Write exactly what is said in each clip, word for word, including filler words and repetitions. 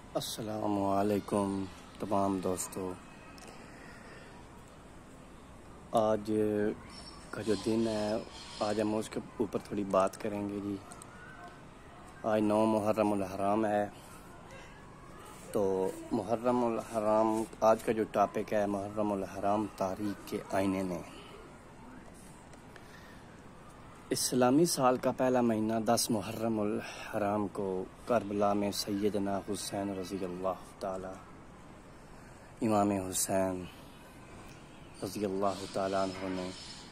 السلام علیکم تمام دوستوں. آج کا جو دن ہے آج ہم اس کے اوپر تھوڑی بات کریں گے جی. آج نو محرم الحرام ہے. تو محرم الحرام آج کا جو ٹاپک ہے محرم الحرام تاریخ کے آئینے میں. اسلامی سال کا پہلا مہینہ دس محرم الحرام کو کربلا میں سیدنا حسین رضی اللہ تعالی امام حسین رضی اللہ تعالیٰ عنہ نے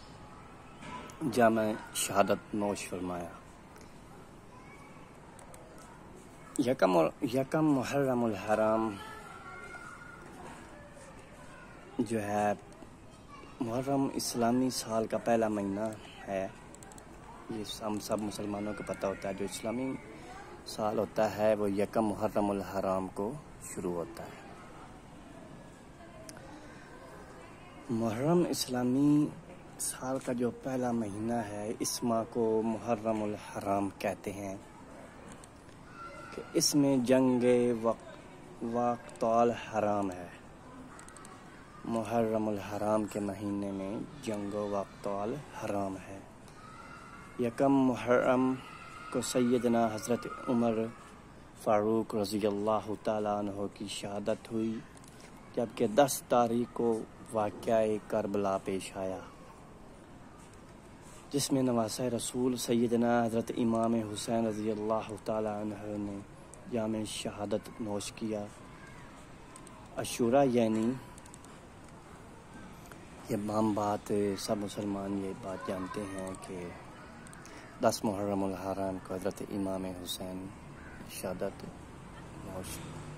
جامع شہادت نوش فرمایا. یکم یکم محرم الحرام جو ہے محرم اسلامی سال کا پہلا مہینہ ہے. یہ ہم سب مسلمانوں کو پتہ ہوتا ہے. جو اسلامی سال ہوتا ہے وہ یکم محرم الحرام کو شروع ہوتا ہے. محرم اسلامی سال کا جو پہلا مہینہ ہے اس ماہ کو محرم الحرام کہتے ہیں کہ اس میں جنگ وقت الحرام ہے. محرم الحرام کے مہینے میں جنگ وقت الحرام ہے. یکم محرم کو سیدنا حضرت عمر فاروق رضی اللہ تعالیٰ عنہ کی شہادت ہوئی، جبکہ دس تاریخ کو واقعہ کربلا پیش آیا جس میں نواسہ رسول سیدنا حضرت امام حسین رضی اللہ تعالیٰ عنہ نے جامع شہادت نوش کیا. عاشورہ یعنی یہ عام بات سب مسلمان یہ بات جانتے ہیں کہ دس محرم الحرام کو حضرت امام حسین شہادت نوش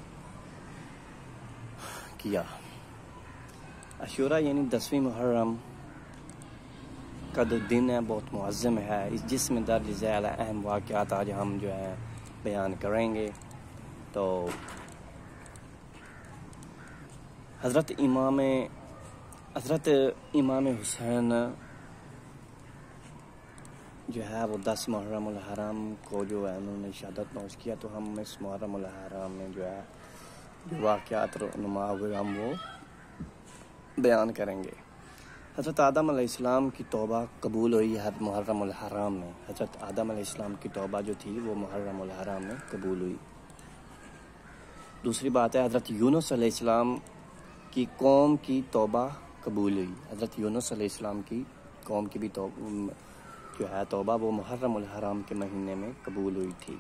کیا. عاشورہ یعنی دسویں محرم کا جو دن ہے بہت معظم ہے. اس جس میں درج ذیل اہم واقعات آج ہم جو ہے بیان کریں گے. تو حضرت امام حضرت امام حسین جو ہے وہ دس محرم الحرام کو جو ہے انہوں نے شہادت نوش کیا. تو ہم اس محرم الحرام میں جو ہے جو واقعات رونما ہوئے ہم وہ بیان کریں گے. حضرت آدم علیہ السلام کی توبہ قبول ہوئی ہر محرم الحرام میں. حضرت آدم علیہ السلام کی توبہ جو تھی وہ محرم الحرام میں قبول ہوئی. دوسری بات ہے حضرت یونس علیہ السلام کی قوم کی توبہ قبول ہوئی. حضرت یونس علیہ السلام کی قوم کی بھی توبہ جو ہے توبہ وہ محرم الحرام کے مہینے میں قبول ہوئی تھی.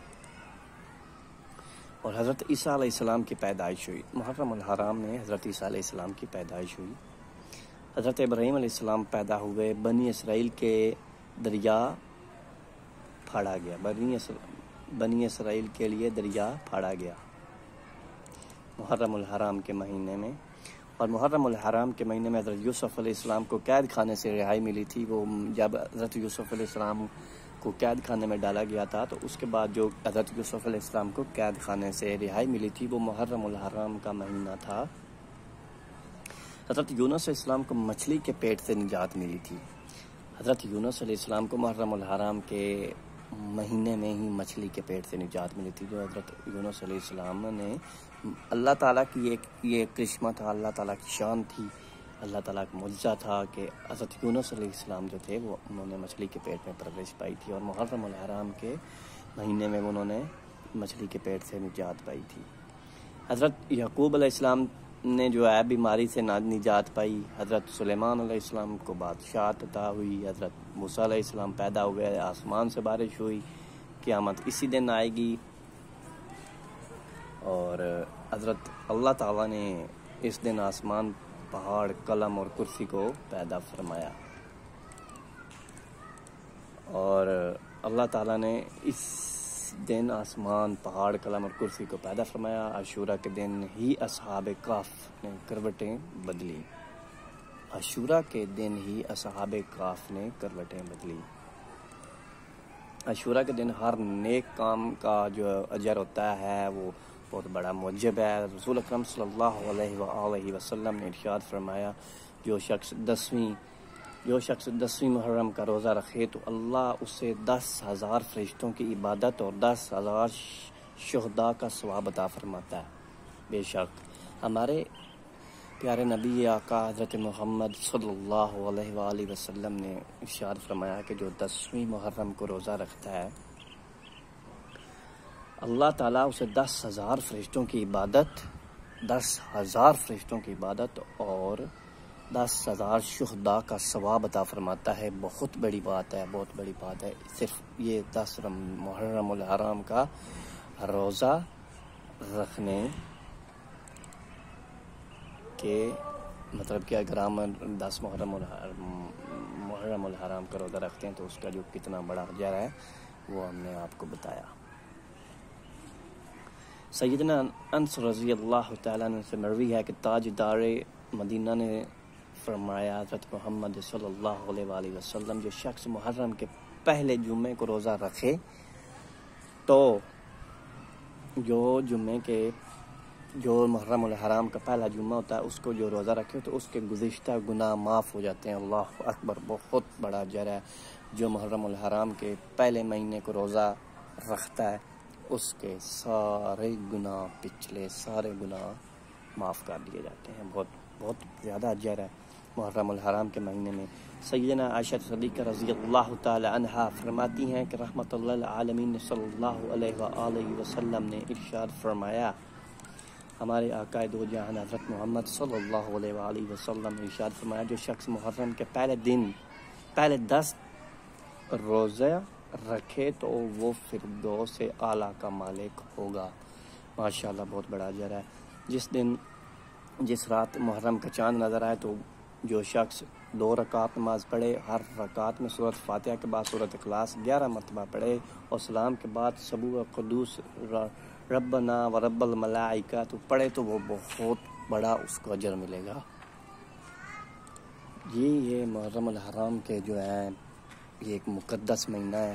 اور حضرت عیسیٰ علیہ السلام کی پیدائش ہوئی. محرم الحرام میں حضرت عیسیٰ علیہ السلام کی پیدائش ہوئی. حضرت ابراہیم علیہ السلام پیدا ہوئے. بنی اسرائیل کے دریا پھاڑا گیا. بنی بنی اسرائیل کے لیے دریا پھاڑا گیا محرم الحرام کے مہینے میں. اور محرم الحرام کے مہینے میں حضرت یوسف علیہ السلام کو قید خانے سے رہائی ملی تھی. وہ جب حضرت یوسف علیہ السلام کو قید خانے میں ڈالا گیا تھا تو اس کے بعد جو حضرت یوسف علیہ السلام کو قید خانے سے رہائی ملی تھی وہ محرم الحرام کا مہینہ تھا. حضرت یونس علیہ السلام کو مچھلی کے پیٹ سے نجات ملی تھی. حضرت یونس علیہ السلام کو محرم الحرام کے مہینے میں ہی مچھلی کے پیٹ سے نجات ملی تھی. جو حضرت یونس علیہ السلام نے اللہ تعالیٰ کی ایک یہ کرشمہ تھا، اللہ تعالیٰ کی شان تھی، اللہ تعالیٰ کا معجزہ تھا کہ حضرت یونس علیہ السلام جو تھے وہ انہوں نے مچھلی کے پیٹ میں پرورش پائی تھی. اور محرم الحرام کے مہینے میں انہوں نے مچھلی کے پیٹ سے نجات پائی تھی. حضرت یعقوب علیہ السلام نے جو ہے بیماری سے نجات پائی. حضرت سلیمان علیہ السلام کو بادشاہت عطا ہوئی. حضرت موسیٰ علیہ السلام پیدا ہوئے. آسمان سے بارش ہوئی. قیامت اسی دن آئے گی. اور حضرت اللہ تعالیٰ نے اس دن آسمان، پہاڑ، قلم اور کرسی کو پیدا فرمایا. اور اللہ تعالیٰ نے اس دن آسمان، پہاڑ، قلم اور کرسی کو پیدا فرمایا. عاشورہ کے دن ہی اصحاب کہف نے کروٹیں بدلی. عاشورہ کے دن ہی اصحاب کہف نے کروٹیں بدلی. عاشورہ کے دن ہر نیک کام کا جو اجر ہوتا ہے وہ بہت بڑا موجب ہے. رسول اکرم صلی اللہ علیہ وآلہ وسلم نے ارشاد فرمایا جو شخص دسویں جو شخص دسویں محرم کا روزہ رکھے تو اللہ اسے دس ہزار فرشتوں کی عبادت اور دس ہزار شہداء کا ثواب عطا فرماتا ہے۔ بے شک ہمارے پیارے نبی آقا حضرت محمد صلی اللہ علیہ وآلہ وسلم نے ارشاد فرمایا کہ جو دسویں محرم کو روزہ رکھتا ہے اللہ تعالیٰ اسے دس ہزار فرشتوں کی عبادت دس ہزار فرشتوں کی عبادت اور دس ہزار شہداء کا ثواب عطا فرماتا ہے۔ بہت بڑی بات ہے، بہت بڑی بات ہے۔ صرف یہ دس محرم الحرام کا روزہ رکھنے کے مطلب کہ اگر ہم دس محرم محرم الحرام کا روزہ رکھتے ہیں تو اس کا جو کتنا بڑا اجر ہے وہ ہم نے آپ کو بتایا۔ سیدنا انس رضی اللہ تعالیٰ عنہ سے مروی ہے کہ تاجدار مدینہ نے فرمایا حضرت محمد صلی اللہ علیہ وآلہ وسلم جو شخص محرم کے پہلے جمعے کو روزہ رکھے تو جو جمعے کے جو محرم الحرام کا پہلا جمعہ ہوتا ہے اس کو جو روزہ رکھے تو اس کے گزشتہ گناہ معاف ہو جاتے ہیں۔ اللہ اکبر، بہت بڑا اجر ہے۔ جو محرم الحرام کے پہلے مہینے کو روزہ رکھتا ہے اس کے سارے گناہ پچھلے سارے گناہ معاف کر دیے جاتے ہیں۔ بہت بہت زیادہ اجر ہے محرم الحرام کے مہینے میں۔ سیدنا عائشہ صدیقہ رضی اللہ تعالی عنہا فرماتی ہیں کہ رحمت اللہ العالمین صلی اللہ علیہ وآلہ وسلم نے ارشاد فرمایا، ہمارے آقا دو جہان حضرت محمد صلی اللہ علیہ وآلہ وسلم نے ارشاد فرمایا جو شخص محرم کے پہلے دن پہلے دس روزہ رکھے تو وہ فردوس اعلیٰ کا مالک ہوگا۔ ماشاءاللہ بہت بڑا اجر ہے۔ جس دن جس رات محرم کا چاند نظر آئے تو جو شخص دو رکعت نماز پڑھے، ہر رکعت میں سورۃ فاتحہ کے بعد سورۃ اخلاص گیارہ مرتبہ پڑھے اور سلام کے بعد سبوح قدوس ربنا و رب الملائکہ تو پڑھے تو وہ بہت بڑا اس کو اجر ملے گا۔ یہ یہ محرم الحرام کے جو ہے یہ ایک مقدس مہینہ ہے۔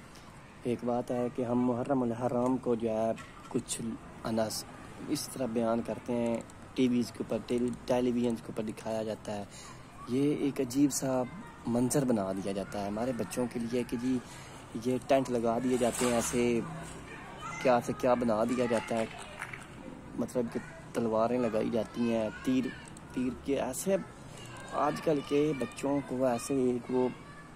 ایک بات ہے کہ ہم محرم الحرام کو جو ہے کچھ اناس اس طرح بیان کرتے ہیں، ٹی ویز کے اوپر ٹیلی ویژن کے اوپر دکھایا جاتا ہے، یہ ایک عجیب سا منظر بنا دیا جاتا ہے ہمارے بچوں کے لیے کہ جی یہ ٹینٹ لگا دیے جاتے ہیں، ایسے کیا سے کیا بنا دیا جاتا ہے، مطلب کہ تلواریں لگائی جاتی ہیں، تیر تیر کے ایسے آج کل کے بچوں کو ایسے ایک وہ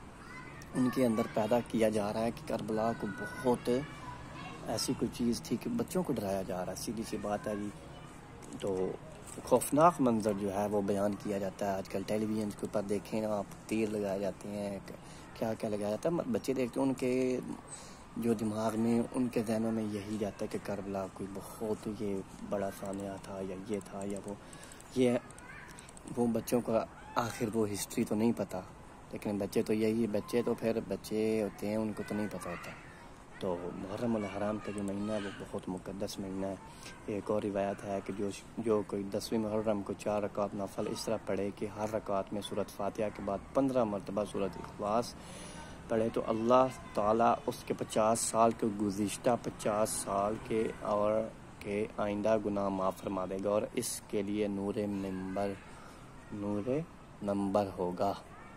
ان کے اندر پیدا کیا جا رہا ہے کہ کربلا کو بہت ایسی کوئی چیز تھی کہ بچوں کو ڈرایا جا رہا ہے۔ سیدھی سی بات ہے جی، تو خوفناک منظر جو ہے وہ بیان کیا جاتا ہے آج کل ٹیلی ویژن کے اوپر۔ دیکھیں آپ تیر لگائے جاتے ہیں، کیا کیا لگایا جاتا ہے، بچے دیکھتے ہیں ان کے جو دماغ میں ان کے ذہنوں میں یہی جاتا ہے کہ کربلا کوئی بہت یہ بڑا سانحہ تھا یا یہ تھا یا وہ یہ وہ بچوں کو آخر وہ ہسٹری تو نہیں پتہ، لیکن بچے تو یہی بچے تو پھر بچے ہوتے ہیں ان کو تو نہیں پتہ ہوتا۔ تو محرم الحرام کا جو مہینہ ہے وہ بہت مقدس مہینہ ہے۔ ایک اور روایت ہے کہ جو جو کوئی دسویں محرم کو چار رکعت نفل اس طرح پڑھے کہ ہر رکعت میں سورۃ فاتحہ کے بعد پندرہ مرتبہ سورۃ اخلاص پڑھے تو اللہ تعالیٰ اس کے پچاس سال کے گزشتہ پچاس سال کے اور کے آئندہ گناہ معاف فرما دے گا اور اس کے لیے نور منبر نور نمبر ہوگا۔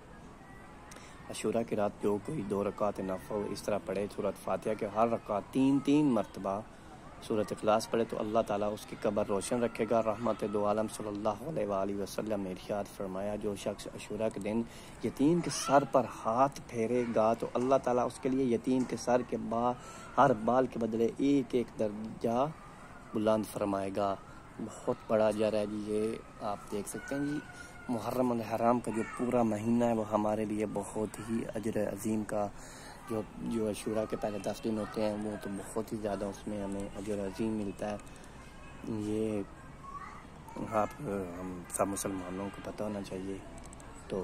عاشوراء کی رات جو کوئی دو رکعت نفل اس طرح پڑھے سورۃ فاتحہ کے ہر رکعت تین تین مرتبہ سورۃ اخلاص پڑھے تو اللہ تعالیٰ اس کی قبر روشن رکھے گا۔ رحمت دو عالم صلی اللہ علیہ وآلہ وسلم نے ارشاد فرمایا جو شخص عاشوراء کے دن یتیم کے سر پر ہاتھ پھیرے گا تو اللہ تعالیٰ اس کے لیے یتیم کے سر کے با ہر بال کے بدلے ایک ایک درجہ بلند فرمائے گا۔ بہت بڑا اجر ہے جی، یہ آپ دیکھ سکتے ہیں جی۔ محرم الحرام کا جو پورا مہینہ ہے وہ ہمارے لیے بہت ہی اجر عظیم کا جو جو عاشوراء کے پہلے دس دن ہوتے ہیں وہ تو بہت ہی زیادہ اس میں ہمیں اجر عظیم ملتا ہے۔ یہ آپ ہم سب مسلمانوں کو پتہ ہونا چاہیے۔ تو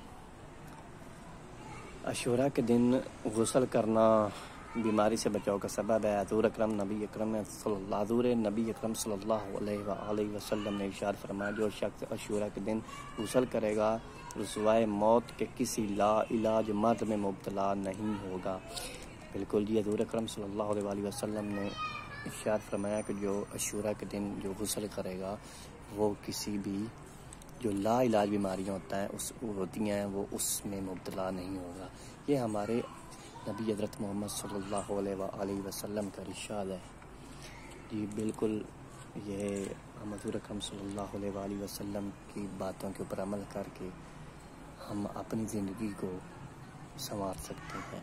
عاشوراء کے دن غسل کرنا بیماری سے بچاؤ کا سبب ہے۔ حضور اکرم نبی اکرم صلی اللہ حضور نبی اکرم صلی اللہ علیہ وآلہ وسلم نے ارشاد فرمایا جو شخص عاشوراء کے دن غسل کرے گا رسوائے موت کے کسی لا علاج مرض میں مبتلا نہیں ہوگا۔ بالکل جی، حضور اکرم صلی اللہ علیہ وآلہ وسلم نے ارشاد فرمایا کہ جو عاشوراء کے دن جو غسل کرے گا وہ کسی بھی جو لا علاج بیماریاں ہوتا ہے اس ہوتی ہیں وہ اس میں مبتلا نہیں ہوگا۔ یہ ہمارے نبی حضرت محمد صلی اللہ علیہ وآلہ وسلم کا ارشاد ہے۔ جی بالکل، یہ ہم حضور اکرم صلی اللہ علیہ وآلہ وسلم کی باتوں کے اوپر عمل کر کے ہم اپنی زندگی کو سنوار سکتے ہیں۔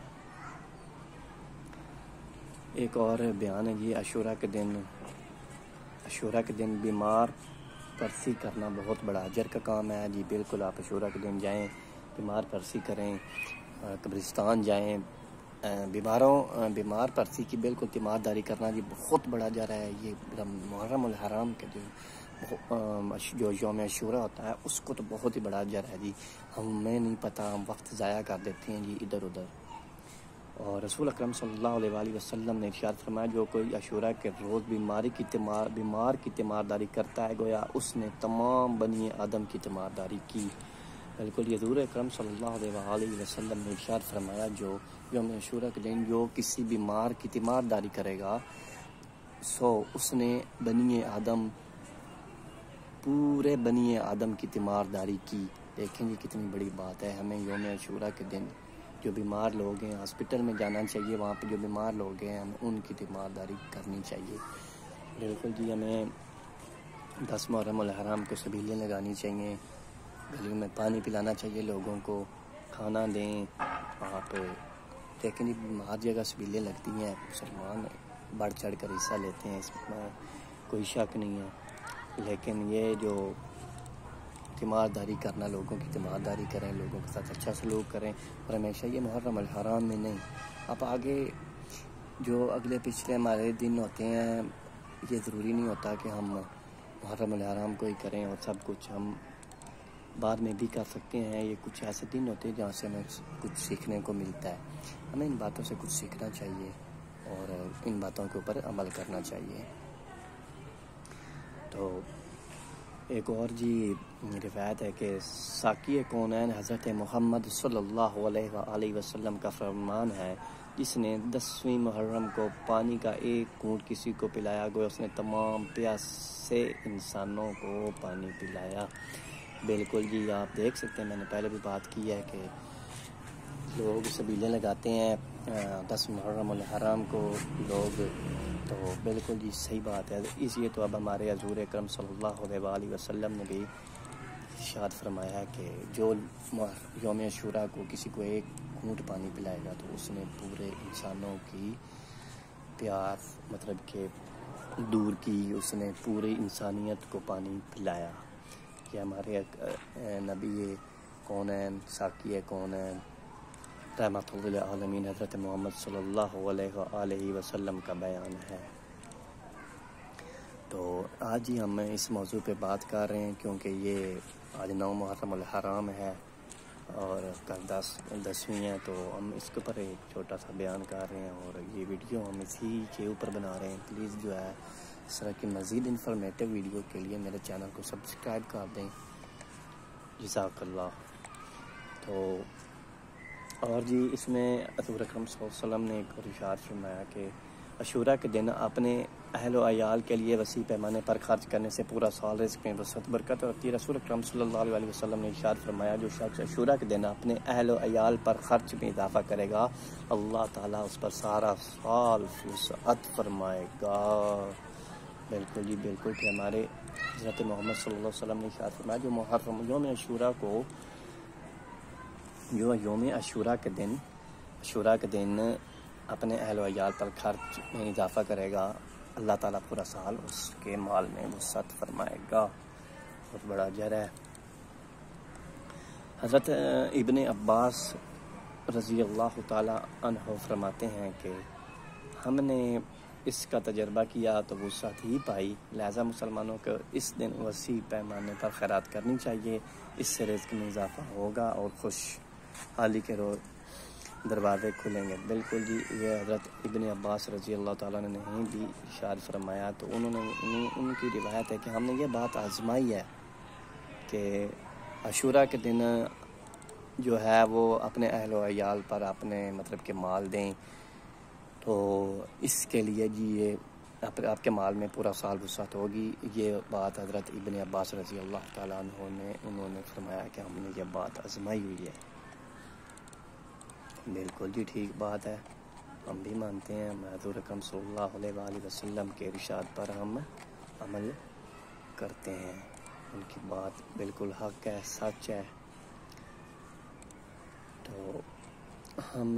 ایک اور بیان ہے جی، عاشورہ کے دن عاشورہ کے دن بیمار پرسی کرنا بہت بڑا اجر کا کام ہے جی۔ بالکل آپ عاشورہ کے دن جائیں، بیمار پرسی کریں، قبرستان جائیں، بیماروں بیمار پرسی کی بالکل تیمارداری کرنا جی بہت بڑا اجر ہے۔ یہ محرم الحرام کے دن جو یوم عاشورہ ہوتا ہے اس کو تو بہت ہی بڑا اجر ہے جی۔ ہمیں نہیں پتہ، ہم وقت ضائع کر دیتے ہیں جی ادھر ادھر۔ اور رسول اکرم صلی اللہ علیہ وآلہ وسلم نے ارشاد فرمایا، جو کوئی عاشورہ کے روز بیماری کی تیمار بیمار کی تیمارداری کرتا ہے گویا اس نے تمام بنی آدم کی تیمارداری کی۔ بالکل یہ حضور اکرم صلی اللہ علیہ وآلہ وسلم نے ارشاد فرمایا، جو یوم عاشورہ کے دن جو کسی بیمار کی تیمارداری کرے گا سو اس نے بنی آدم پورے بنی آدم کی تیمارداری کی۔ دیکھیں جی کتنی بڑی بات ہے۔ ہمیں یوم عاشورہ کے دن جو بیمار لوگ ہیں ہاسپٹل میں جانا چاہیے، وہاں پہ جو بیمار لوگ ہیں ہم ان کی تیمارداری کرنی چاہیے۔ بالکل جی، ہمیں دس محرم الحرام کو سبیلیں لگانی چاہیے، گلیوں میں پانی پلانا چاہیے، لوگوں کو کھانا دیں۔ آپ دیکھیں جی ہر جگہ سبیلیں لگتی ہیں، مسلمان بڑھ چڑھ کر حصہ لیتے ہیں، اس میں کوئی شک نہیں ہے۔ لیکن یہ جو تیمارداری کرنا، لوگوں کی تیمارداری کریں، لوگوں کے ساتھ اچھا سلوک کریں، اور ہمیشہ یہ محرم الحرام میں نہیں، اب آگے جو اگلے پچھلے ہمارے دن ہوتے ہیں یہ ضروری نہیں ہوتا کہ ہم محرم الحرام کو ہی کریں، اور سب کچھ ہم بعد میں بھی کر سکتے ہیں۔ یہ کچھ ایسے دن ہوتے ہیں جہاں سے ہمیں کچھ سیکھنے کو ملتا ہے۔ ہمیں ان باتوں سے کچھ سیکھنا چاہیے اور ان باتوں کے اوپر عمل کرنا چاہیے۔ تو ایک اور جی روایت ہے کہ ساقی کونین حضرت محمد صلی اللہ علیہ وآلہ وسلم کا فرمان ہے، جس نے دسویں محرم کو پانی کا ایک گھونٹ کسی کو پلایا گیا اس نے تمام پیاسے انسانوں کو پانی پلایا۔ بالکل جی، آپ دیکھ سکتے ہیں، میں نے پہلے بھی بات کی ہے کہ لوگ سبیلیں لگاتے ہیں دس محرم الحرام کو لوگ، تو بالکل جی صحیح بات ہے۔ اس لیے تو اب ہمارے حضور اکرم صلی اللہ علیہ وآلہ وسلم نے بھی ارشاد فرمایا ہے کہ جو یوم عاشورہ کو کسی کو ایک گھونٹ پانی پلائے گا تو اس نے پورے انسانوں کی پیاس مطلب کہ دور کی، اس نے پوری انسانیت کو پانی پلایا۔ یہ ہمارے نبی کونین ساقی کونین رحمۃ اللہ عالمین حضرت محمد صلی اللہ علیہ وآلہ وسلم کا بیان ہے۔ تو آج ہی ہم اس موضوع پہ بات کر رہے ہیں کیونکہ یہ آج نو محرم الحرام ہے اور کل دس دسویں ہے، تو ہم اس کے اوپر ایک چھوٹا سا بیان کر رہے ہیں اور یہ ویڈیو ہم اسی کے اوپر بنا رہے ہیں۔ پلیز جو ہے اس طرح کی مزید انفارمیٹیو ویڈیو کے لیے میرے چینل کو سبسکرائب کر دیں، جزاک اللہ۔ تو اور جی اس میں حضور اکرم صلی اللہ علیہ وسلم نے ایک اور ارشاد فرمایا کہ عاشورہ کے دن اپنے اہل و عیال کے لیے وسیع پیمانے پر خرچ کرنے سے پورا سال رزق میں وسعت برکت ہوتی ہے۔ رسول اکرم صلی اللہ علیہ وسلم نے ارشاد فرمایا، جو شخص عاشورہ کے دن اپنے اہل و عیال پر خرچ میں اضافہ کرے گا اللہ تعالیٰ اس پر سارا سال وسعت فرمائے گا۔ بالکل جی بالکل کہ ہمارے حضرت محمد صلی اللہ علیہ وسلم نے ارشاد فرمایا، جو محرم یوم عاشورہ کو جو یوم عاشورہ کے دن عاشورہ کے دن اپنے اہل و عیال پر خرچ میں اضافہ کرے گا اللہ تعالیٰ پورا سال اس کے مال میں وسعت فرمائے گا۔ بہت بڑا اجر ہے۔ حضرت ابن عباس رضی اللہ تعالیٰ عنہ فرماتے ہیں کہ ہم نے اس کا تجربہ کیا تو وسعت ہی پائی، لہذا مسلمانوں کو اس دن وسیع پیمانے پر خیرات کرنی چاہیے، اس سے رزق میں اضافہ ہوگا اور خوش حالی کے روز دروازے کھلیں گے۔ بالکل جی، یہ حضرت ابن عباس رضی اللہ تعالیٰ نے بھی ارشاد فرمایا، تو انہوں نے ان کی روایت ہے کہ ہم نے یہ بات آزمائی ہے کہ عاشورہ کے دن جو ہے وہ اپنے اہل و عیال پر اپنے مطلب کہ مال دیں، تو اس کے لیے جی یہ آپ کے مال میں پورا سال وسعت ہوگی۔ یہ بات حضرت ابن عباس رضی اللہ تعالیٰ عنہ نے انہوں نے فرمایا کہ ہم نے یہ بات آزمائی ہوئی ہے۔ بالکل جی ٹھیک بات ہے۔ ہم بھی مانتے ہیں، حضور اکرم صلی اللہ علیہ وآلہ وسلم کے ارشاد پر ہم عمل کرتے ہیں، ان کی بات بالکل حق ہے، سچ ہے۔ تو ہم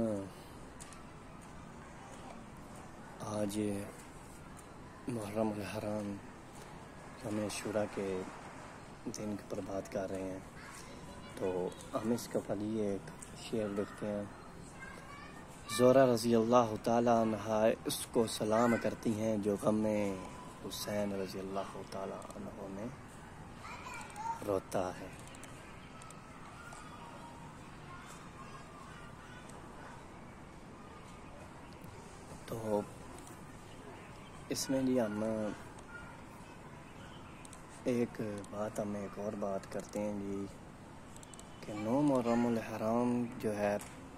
آج محرم الحرام یوم عاشوراء کے دن پر بات کر رہے ہیں، تو ہم اس کا پہلے ایک شعر لکھتے ہیں۔ زہرہ رضی اللہ تعالیٰ عنہ اس کو سلام کرتی ہیں جو غم حسین رضی اللہ تعالیٰ عنہ میں روتا ہے۔ تو اس میں جی ہم ایک بات ہم ایک اور بات کرتے ہیں جی کہ نو محرم الحرام جو ہے،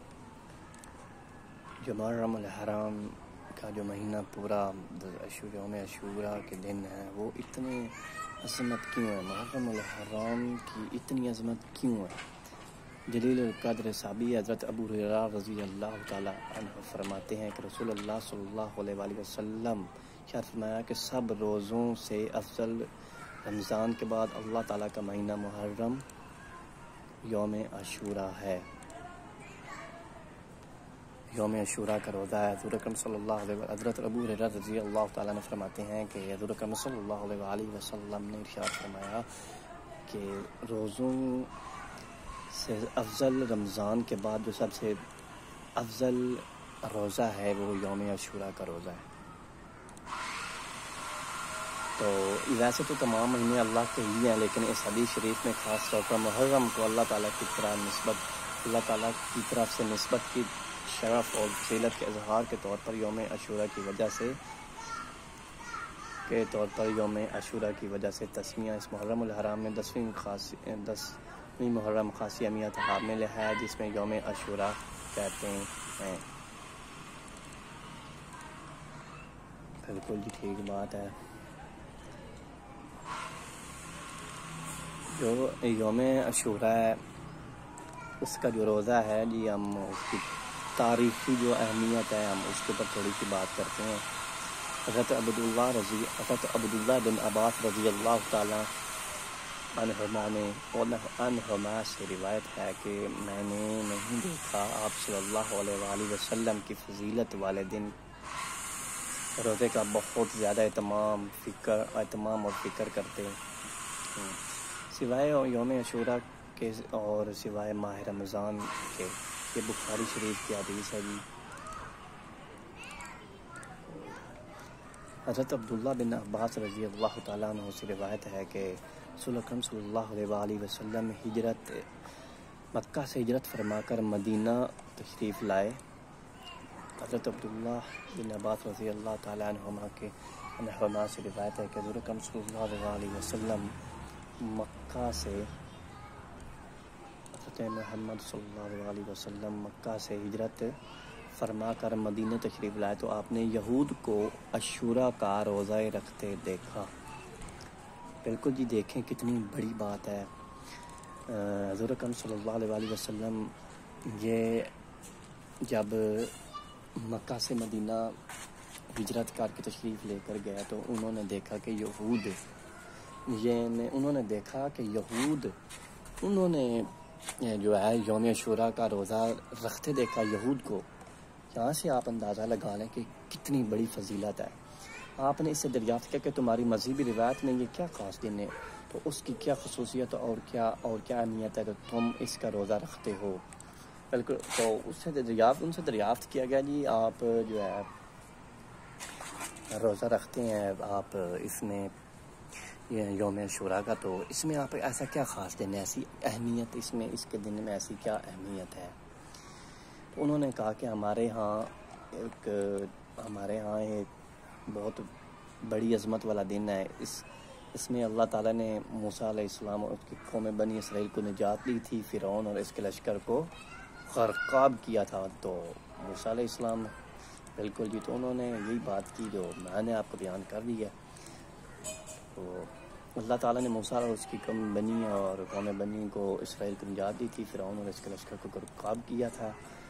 جو محرم الحرام کا جو مہینہ پورا یوم عاشوراء کے دن ہے، وہ اتنی عظمت کیوں ہے؟ محرم الحرام کی اتنی عظمت کیوں ہے؟ جلیل القدر صحابی حضرت ابو ہریرہ رضی اللہ تعالیٰ عنہ فرماتے ہیں کہ رسول اللہ صلی اللہ علیہ وآلہ وسلم نے فرمایا کہ سب روزوں سے افضل رمضان کے بعد اللہ تعالیٰ کا مہینہ محرم یوم عاشوراء ہے۔ یوم عاشوراء کا روزہ ہے۔ حضور اکرم صلی اللہ علیہ وسلم حضرت ابو ہریرہ رضی اللہ تعالیٰ نے فرماتے ہیں کہ حضور اکرم صلی اللہ علیہ وآلہ وسلم نے ارشاد فرمایا کہ روزوں سے افضل رمضان کے بعد جو سب سے افضل روزہ ہے وہ یوم عاشوراء کا روزہ ہے۔ تو ویسے تو تمام مہینے اللہ کے ہی ہیں، لیکن اس حدیث شریف میں خاص طور پر محرم کو اللہ تعالیٰ کی طرح نسبت اللہ تعالیٰ کی طرف سے نسبت کی شرف اور فضیلت کے اظہار کے طور پر یوم عاشوراء کی وجہ سے کے طور پر یوم عاشوراء کی وجہ سے تسمیہ اس محرم الحرام میں دسویں خاص دسویں محرم خاصی اہمیت حامل ہے، جس میں یوم عاشوراء کہتے ہیں۔ بالکل جی ٹھیک بات ہے۔ جو یوم عاشوراء ہے اس کا جو روزہ ہے جی، ہم اس کی تاریخی جو اہمیت ہے ہم اس کے اوپر تھوڑی سی بات کرتے ہیں۔ حضرت عبداللہ رضی حضرت عبداللہ بن عباس رضی اللہ تعالیٰ عنہما نے عنہما سے روایت ہے کہ میں نے نہیں دیکھا آپ صلی اللہ علیہ وآلہ وسلم کی فضیلت والے دن روزے کا بہت زیادہ اہتمام فکر اہتمام اور فکر کرتے ہیں، سوائے یوم عاشوراء کے اور سوائے ماہ رمضان کے۔ یہ بخاری شریف کی حدیث ہے جی۔ حضرت عبداللہ بن عباس رضی اللہ تعالیٰ عنہ سے روایت ہے کہ رسول اکرم صلی اللہ علیہ وآلہ وسلم ہجرت مکہ سے ہجرت فرما کر مدینہ تشریف لائے۔ حضرت عبداللہ بن عباس رضی اللہ تعالیٰ عنہما کے عنہما سے روایت ہے کہ حضور اکرم صلی اللہ علیہ وآلہ وسلم مکہ سے حضرت محمد صلی اللہ علیہ وسلم مکہ سے ہجرت فرما کر مدینہ تشریف لائے تو آپ نے یہود کو عاشوراء کا روزہ رکھتے دیکھا۔ بالکل جی دیکھیں کتنی بڑی بات ہے۔ حضور اکرم صلی اللہ علیہ وآلہ وسلم یہ جب مکہ سے مدینہ ہجرت کر کے تشریف لے کر گیا تو انہوں نے دیکھا کہ یہود یہ انہوں نے دیکھا کہ یہود انہوں نے جو ہے یوم عاشوراء کا روزہ رکھتے دیکھا یہود کو۔ یہاں سے آپ اندازہ لگا لیں کہ کتنی بڑی فضیلت ہے۔ آپ نے اس سے دریافت کیا کہ تمہاری مذہبی روایت میں یہ کیا خاص دن ہے، تو اس کی کیا خصوصیت اور کیا اور کیا اہمیت ہے تو تم اس کا روزہ رکھتے ہو۔ بالکل، تو اس سے دریافت ان سے دریافت کیا گیا جی آپ جو ہے روزہ رکھتے ہیں آپ اس میں یہ یوم عاشوراء کا، تو اس میں آپ ایسا کیا خاص دن ہے، ایسی اہمیت اس میں اس کے دن میں ایسی کیا اہمیت ہے؟ تو انہوں نے کہا کہ ہمارے ہاں ایک ہمارے ہاں ایک بہت بڑی عظمت والا دن ہے، اس اس میں اللہ تعالیٰ نے موسیٰ علیہ السلام اور اس کی قوم بنی اسرائیل کو نجات دی تھی، فرعون اور اس کے لشکر کو غرقاب کیا تھا۔ تو موسیٰ علیہ السلام بالکل جی، تو انہوں نے یہی بات کی جو میں نے آپ کو بیان کر دی ہے۔ تو اللہ تعالیٰ نے موسیٰ اور اس کی قوم بنی اور قوم بنی کو اسرائیل کو نجات دی تھی، فرعون اور اس کے لشکر کو غرقاب کیا تھا۔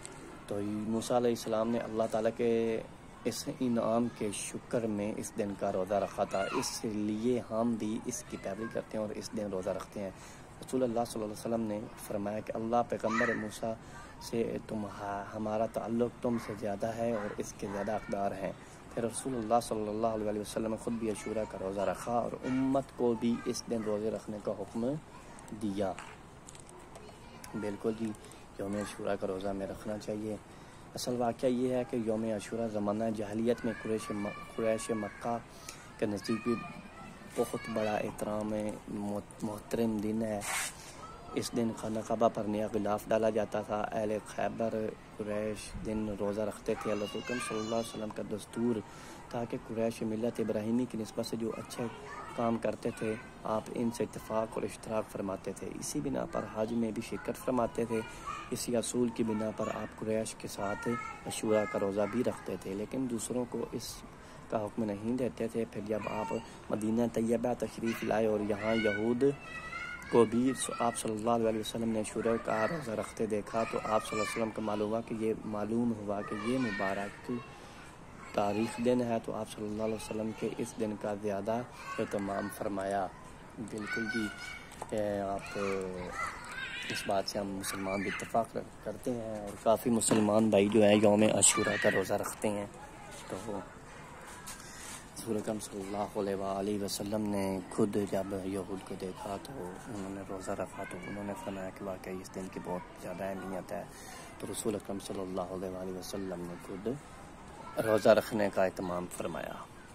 تو موسیٰ علیہ السلام نے اللہ تعالیٰ کے اس انعام کے شکر میں اس دن کا روزہ رکھا تھا، اس لیے ہم بھی اس کی پیروی کرتے ہیں اور اس دن روزہ رکھتے ہیں۔ رسول اللہ صلی اللہ علیہ وسلم نے فرمایا کہ اللہ پیغمبر موسیٰ سے تم ہمارا تعلق تم سے زیادہ ہے اور اس کے زیادہ حقدار ہیں۔ پھر رسول اللہ صلی اللہ علیہ وسلم نے خود بھی عاشوراء کا روزہ رکھا اور امت کو بھی اس دن روزے رکھنے کا حکم دیا۔ بالکل جی، یوم عاشوراء کا روزہ ہمیں رکھنا چاہیے۔ اصل واقعہ یہ ہے کہ یوم عاشوراء زمانہ جاہلیت میں قریش قریش مکہ کے نزدیک بھی بہت بڑا احترام محترم دن ہے۔ اس دن خانہ کعبہ پر نیا غلاف ڈالا جاتا تھا۔ اہل خیبر قریش دن روزہ رکھتے تھے۔ اللہ حکم صلی اللہ علیہ وسلم کا دستور تاکہ قریش ملت ابراہیمی کی نسبت سے جو اچھے کام کرتے تھے آپ ان سے اتفاق اور اشتراک فرماتے تھے۔ اسی بنا پر حج میں بھی شرکت فرماتے تھے۔ اسی اصول کی بنا پر آپ قریش کے ساتھ عاشوراء کا روزہ بھی رکھتے تھے، لیکن دوسروں کو اس کا حکم نہیں دیتے تھے۔ پھر جب آپ مدینہ طیبہ تشریف لائے اور یہاں یہود کو بھی آپ صلی اللہ علیہ وسلم نے عاشوراء کا روزہ رکھتے دیکھا تو آپ صلی اللہ علیہ وسلم کو معلوم ہوا کہ یہ معلوم ہوا کہ یہ مبارک تاریخ دن ہے، تو آپ صلی اللہ علیہ وسلم کے اس دن کا زیادہ اہتمام فرمایا۔ بالکل جی، آپ اس بات سے ہم مسلمان بھی اتفاق کرتے ہیں اور کافی مسلمان بھائی جو ہیں یوم عاشوراء کا روزہ رکھتے ہیں۔ تو رسول اکرم صلی اللہ علیہ وآلہ وسلم نے خود جب یہود کو دیکھا تو انہوں نے روزہ رکھا تو انہوں نے فرمایا کہ واقعی اس دن کی بہت زیادہ اہمیت ہے، تو رسول اکرم صلی اللہ علیہ وآلہ وسلم نے خود روزہ رکھنے کا اہتمام فرمایا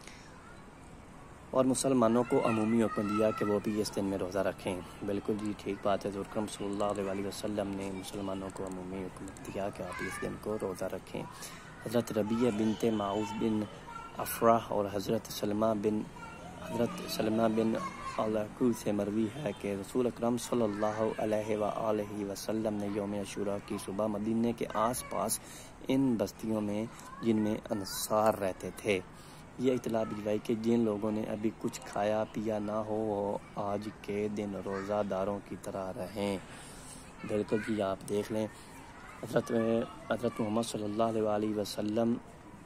اور مسلمانوں کو عمومی حکم دیا کہ وہ بھی اس دن میں روزہ رکھیں۔ بالکل جی ٹھیک بات ہے، رسول اکرم صلی اللہ علیہ وآلہ وسلم نے مسلمانوں کو عمومی حکم دیا کہ آپ اس دن کو روزہ رکھیں۔ حضرت ربیعہ بنت معوذ بن افراح اور حضرت سلمہ بن حضرت سلمہ بن علاقو سے مروی ہے کہ رسول اکرم صلی اللہ علیہ وآلہ وسلم نے یوم عاشوراء کی صبح مدینے کے آس پاس ان بستیوں میں جن میں انصار رہتے تھے یہ اطلاع بھجوائی کہ جن لوگوں نے ابھی کچھ کھایا پیا نہ ہو وہ آج کے دن روزہ داروں کی طرح رہیں۔ بالکل جی، آپ دیکھ لیں حضرت حضرت محمد صلی اللہ علیہ وآلہ وسلم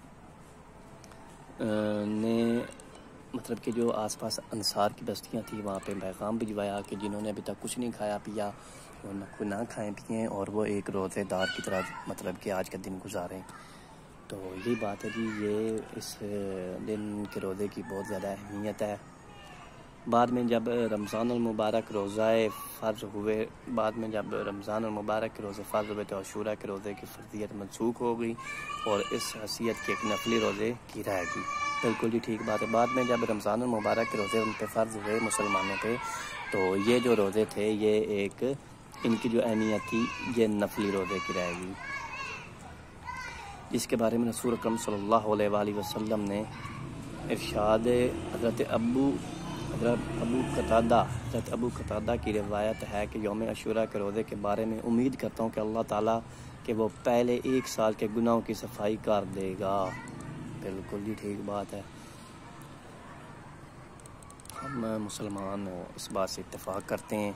نے مطلب کہ جو آس پاس انصار کی بستیاں تھیں وہاں پہ پیغام بھجوایا کہ جنہوں نے ابھی تک کچھ نہیں کھایا پیا وہ نہ کھائیں پئیں اور وہ ایک روزے دار کی طرح مطلب کہ آج کا دن گزاریں۔ تو یہی بات ہے جی، یہ اس دن کے روزے کی بہت زیادہ اہمیت ہے۔ بعد میں جب رمضان المبارک روزہ فرض ہوئے بعد میں جب رمضان المبارک کے روزے فرض ہوئے تو عاشوراء کے روزے کی فرضیت منسوخ ہو گئی اور اس حیثیت کے ایک نفلی روزے کی رہ گئی۔ بالکل جی ٹھیک بات ہے، بعد میں جب رمضان المبارک کے روزے ان پہ فرض ہوئے مسلمانوں پہ تو یہ جو روزے تھے یہ ایک ان کی جو اہمیت تھی یہ نفلی روزے کی رہ گئی، جس کے بارے میں رسول اکرم صلی اللہ علیہ وآلہ وسلم نے ارشاد حضرت ابو حضرت ابو قتادہ حضرت ابو قتادہ کی روایت ہے کہ یوم عاشوراء کے روزے کے بارے میں امید کرتا ہوں کہ اللہ تعالیٰ کہ وہ پہلے ایک سال کے گناہوں کی صفائی کر دے گا۔ بالکل جی ٹھیک بات ہے، ہم مسلمان اس بات سے اتفاق کرتے ہیں۔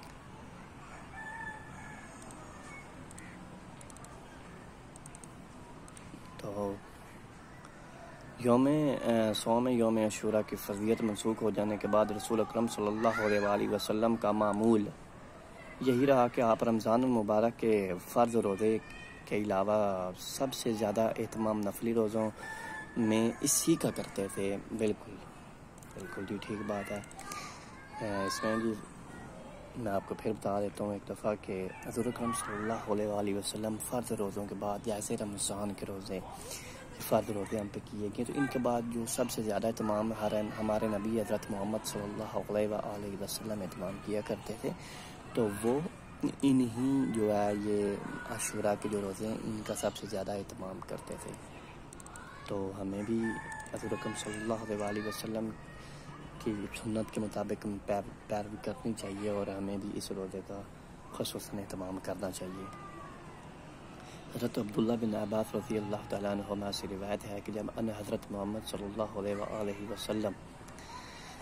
تو یوم سوم یوم عاشوراء کی فرضیت منسوخ ہو جانے کے بعد رسول اکرم صلی اللہ علیہ وآلہ وسلم کا معمول یہی رہا کہ آپ رمضان المبارک کے فرض روزے کے علاوہ سب سے زیادہ اہتمام نفلی روزوں میں اسی کا کرتے تھے۔ بالکل بالکل جی ٹھیک بات ہے۔ اس میں جی میں آپ کو پھر بتا دیتا ہوں ایک دفعہ کہ حضور اکرم صلی اللہ علیہ وآلہ وسلم فرض روزوں کے بعد جیسے رمضان کے روزے فرض روزے ہم پہ کیے گئے تو ان کے بعد جو سب سے زیادہ اہتمام ہمارے نبی حضرت محمد صلی اللہ علیہ وآلہ وسلم اہتمام کیا کرتے تھے تو وہ انہی جو ہے یہ عاشوراء کے جو روزے ہیں ان کا سب سے زیادہ اہتمام کرتے تھے۔ تو ہمیں بھی حضور اکرم صلی اللہ علیہ وآلہ وسلم کی سنت کے مطابق پیروی کرنی چاہیے اور ہمیں بھی اس روزے کا خصوصاً اہتمام کرنا چاہیے۔ حضرت عبداللہ بن عباس رضی اللہ تعالیٰ عنہما سے روایت ہے کہ جب ان حضرت محمد صلی اللہ علیہ وآلہ وسلم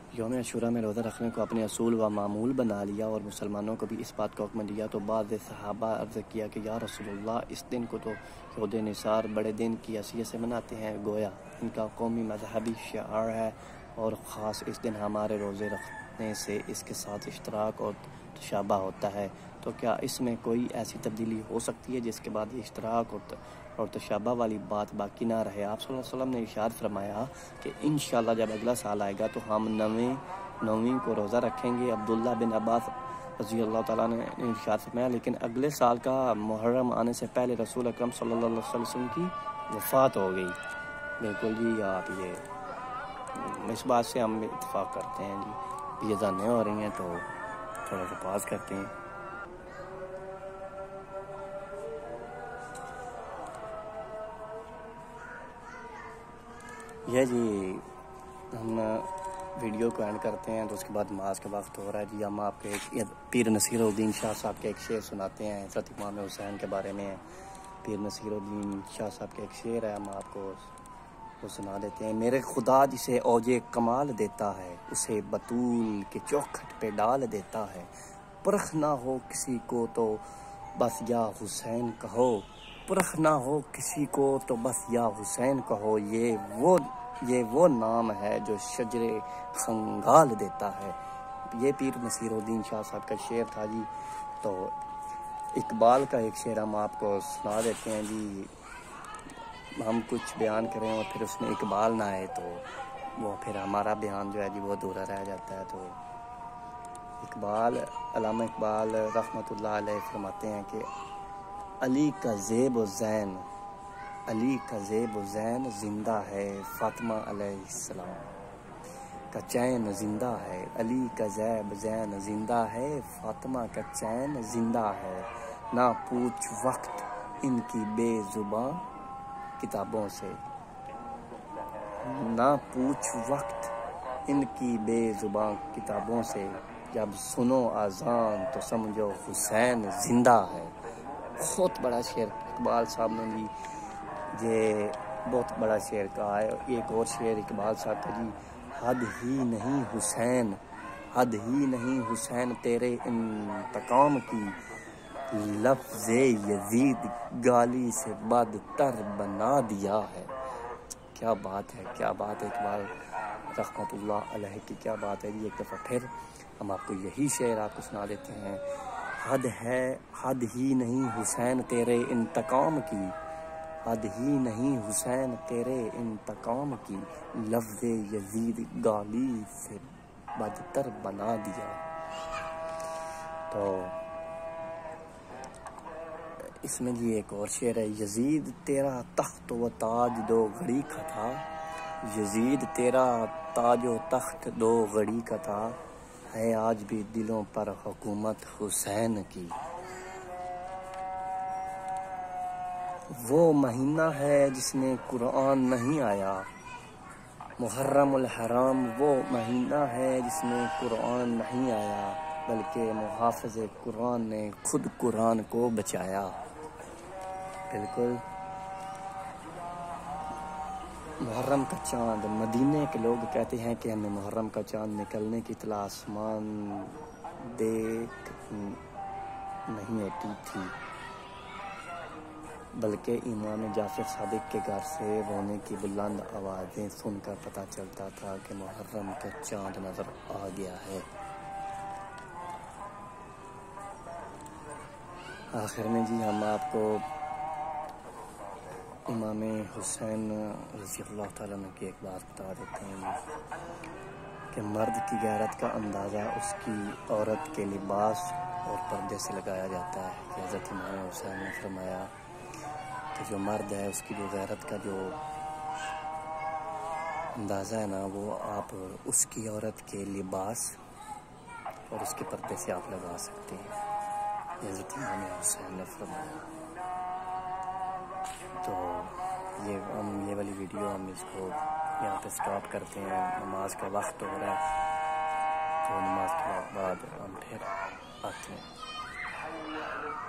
یوم عاشورہ میں روزہ رکھنے کو اپنے اصول و معمول بنا لیا اور مسلمانوں کو بھی اس بات کا حکم دیا تو بعض صحابہ عرض کیا کہ یا رسول اللہ اس دن کو تو یہود نصار بڑے دن کی حیثیت سے مناتے ہیں، گویا ان کا قومی مذہبی شعار ہے اور خاص اس دن ہمارے روزے رکھنے سے اس کے ساتھ اشتراک اور تشابہ ہوتا ہے، تو کیا اس میں کوئی ایسی تبدیلی ہو سکتی ہے جس کے بعد یہ اشتراک اور اور تشابہ والی بات باقی نہ رہے؟ آپ صلی اللہ علیہ وسلم نے ارشاد فرمایا کہ انشاءاللہ جب اگلا سال آئے گا تو ہم نویں نویں کو روزہ رکھیں گے۔ عبداللہ بن عباس رضی اللہ تعالیٰ نے ارشاد فرمایا لیکن اگلے سال کا محرم آنے سے پہلے رسول اکرم صلی اللہ علیہ وسلم کی وفات ہو گئی۔ بالکل جی، آپ یہ اس بات سے ہم اتفاق کرتے ہیں جی۔ یہ اذانیں ہو رہی ہیں تو تھوڑا سا پاس کرتے ہیں۔ یہ جی ہم ویڈیو کو اینڈ کرتے ہیں تو اس کے بعد نماز کا وقت ہو رہا ہے جی۔ ہم آپ کے ایک پیر نصیر الدین شاہ صاحب کے ایک شعر سناتے ہیں، حضرت امام حسین کے بارے میں۔ پیر نصیر الدین شاہ صاحب کے ایک شعر ہے، ہم آپ کو وہ سنا دیتے ہیں۔ میرے خدا جسے اوج کمال دیتا ہے اسے بطول کے چوکھٹ پہ ڈال دیتا ہے، پرکھ نہ ہو کسی کو تو بس یا حسین کہو، پرکھ نہ ہو کسی کو تو بس یا حسین کہو، یہ وہ یہ وہ نام ہے جو شجر خنگال دیتا ہے۔ یہ پیر نصیر الدین شاہ صاحب کا شعر تھا جی۔ تو اقبال کا ایک شعر ہم آپ کو سنا دیتے ہیں جی۔ ہم کچھ بیان کریں اور پھر اس میں اقبال نہ آئے تو وہ پھر ہمارا بیان جو ہے جی وہ ادھورا رہ جاتا ہے۔ تو اقبال علامہ اقبال رحمۃ اللہ علیہ فرماتے ہیں کہ علی کا زیب و زین علی کا زیب و زین زندہ ہے، فاطمہ علیہ السلام کا چین زندہ ہے، علی کا زیب زین زندہ ہے، فاطمہ کا چین زندہ ہے، نہ پوچھ وقت ان کی بے زباں کتابوں سے، نہ پوچھ وقت ان کی بے زباں کتابوں سے، جب سنو اذان تو سمجھو حسین زندہ ہے۔ بہت بڑا شعر اقبال صاحب نے جی، یہ بہت بڑا شعر کہا ہے۔ ایک اور شعر اقبال صاحب کا جی، حد ہی نہیں حسین حد ہی نہیں حسین تیرے انتقام کی، لفظ یزید گالی سے بدتر بنا دیا ہے۔ کیا بات ہے، کیا بات ہے اقبال رحمۃ اللہ علیہ کی، کیا بات ہے جی۔ ایک دفعہ پھر ہم آپ کو یہی شعر آپ کو سنا دیتے ہیں۔ حد ہے حد ہی نہیں حسین تیرے انتقام کی، حد ہی نہیں حسین تیرے انتقام کی، لفظ یزید گالی سے بدتر بنا دیا۔ تو اس میں جی ایک اور شعر ہے، یزید تیرا تخت و تاج دو گھڑی کا تھا، یزید تیرا تاج و تخت دو گھڑی کا تھا، ہے آج بھی دلوں پر حکومت حسین کی۔ وہ مہینہ ہے جس میں قرآن نہیں آیا، محرم الحرام وہ مہینہ ہے جس میں قرآن نہیں آیا، بلکہ محافظ قرآن نے خود قرآن کو بچایا۔ بالکل محرم کا چاند، مدینے کے لوگ کہتے ہیں کہ ہمیں محرم کا چاند نکلنے کی اطلاع آسمان دیکھ نہیں ہوتی تھی، بلکہ امام جعفر صادق کے گھر سے رونے کی بلند آوازیں سن کر پتہ چلتا تھا کہ محرم کا چاند نظر آ گیا ہے۔ آخر میں جی ہم آپ کو امام حسین رضی اللہ تعالیٰ عنہ کی ایک بات بتا دیتے ہیں کہ مرد کی غیرت کا اندازہ اس کی عورت کے لباس اور پردے سے لگایا جاتا ہے۔ کہ حضرت امام حسین نے فرمایا کہ جو مرد ہے اس کی جو غیرت کا جو اندازہ ہے نا وہ آپ اس کی عورت کے لباس اور اس کے پردے سے آپ لگا سکتے ہیں، حضرت امام حسین نے فرمایا۔ تو یہ ہم یہ والی ویڈیو ہم اس کو یہاں پہ سٹاپ کرتے ہیں، نماز کا وقت ہو رہا ہے، تو نماز کے بعد ہم پھر آتے ہیں۔